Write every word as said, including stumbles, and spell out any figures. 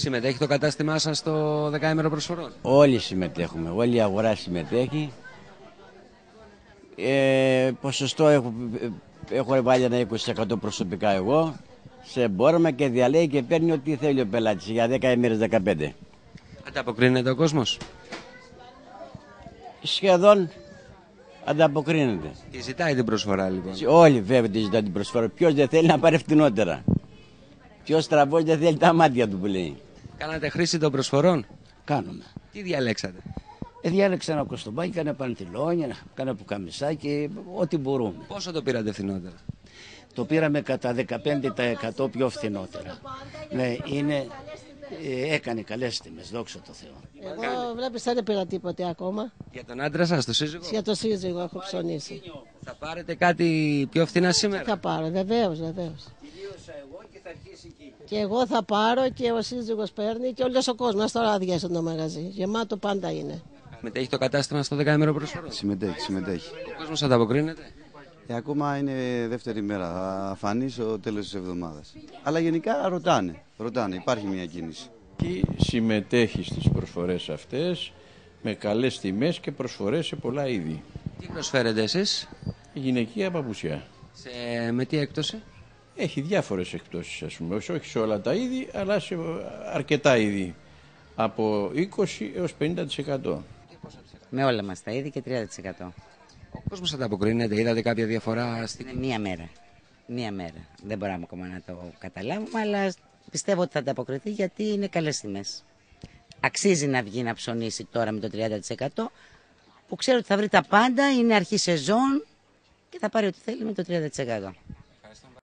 Συμμετέχει το κατάστημά σας στο δεκαήμερο προσφορών? Όλοι συμμετέχουμε, όλη η αγορά συμμετέχει. Ε, ποσοστό έχω, έχω βάλει ένα είκοσι τοις εκατό προσωπικά εγώ. Σε εμπόρευμα και διαλέγει και παίρνει ό,τι θέλει ο πελάτης για δέκα ημέρες, δεκαπέντε. Ανταποκρίνεται ο κόσμος? Σχεδόν ανταποκρίνεται. Τι ζητάει την προσφορά λοιπόν? Όλοι βέβαια τη ζητάνε την προσφορά. Ποιος δεν θέλει να πάρει φτηνότερα? Ποιος στραβός δεν θέλει τα μάτια του που λέει? Κάνατε χρήση των προσφορών? Κάνουμε. Τι διαλέξατε? Ε, διάλεξα ένα κοστομπάκι, κάνα παντελόνια, κάνα πουκαμισάκι, ό,τι μπορούμε. Πόσο το πήρατε φθηνότερα? Το πήραμε κατά δεκαπέντε τοις εκατό πιο φθηνότερα. Ναι, είναι, ε, έκανε καλές τιμές, δόξα τω Θεώ. Εγώ βλέπεις δεν πήρα τίποτε ακόμα. Για τον άντρα σας, το σύζυγο? Για το σύζυγο έχω ψωνίσει. Θα πάρετε κάτι πιο φθηνά σήμερα? Θα πάρω, βεβαίως, βεβαίως. Και εγώ θα πάρω και ο σύζυγος παίρνει και όλος ο κόσμος. Τώρα άδειασε το μαγαζί. Γεμάτο πάντα είναι. Συμμετέχει το κατάστημα στο δεκαήμερο προσφορών? Συμμετέχει, συμμετέχει. Ο κόσμος ανταποκρίνεται? Ε, ακόμα είναι δεύτερη μέρα. Θα φανεί στο τέλος της εβδομάδας. Αλλά γενικά ρωτάνε. Ρωτάνε, υπάρχει μια κίνηση. Και συμμετέχει στις προσφορές αυτές με καλές τιμές και προσφορές σε πολλά είδη. Τι προσφέρετε εσείς? Γυναικεία παπουσιά. Σε... Με τι έκπτωση? Έχει διάφορες εκπτώσεις, ας πούμε, όχι σε όλα τα είδη, αλλά σε αρκετά είδη. Από είκοσι έως πενήντα τοις εκατό. Με όλα μας τα είδη και τριάντα τοις εκατό. Ο κόσμος ανταποκρίνεται, είδατε κάποια διαφορά? Στην... Είναι μία μέρα. Μία μέρα. Δεν μπορούμε ακόμα να το καταλάβουμε, αλλά πιστεύω ότι θα ανταποκριθεί γιατί είναι καλές τιμές. Αξίζει να βγει να ψωνίσει τώρα με το τριάντα τοις εκατό, που ξέρω ότι θα βρει τα πάντα, είναι αρχή σεζόν και θα πάρει ό,τι θέλει με το τριάντα τοις εκατό.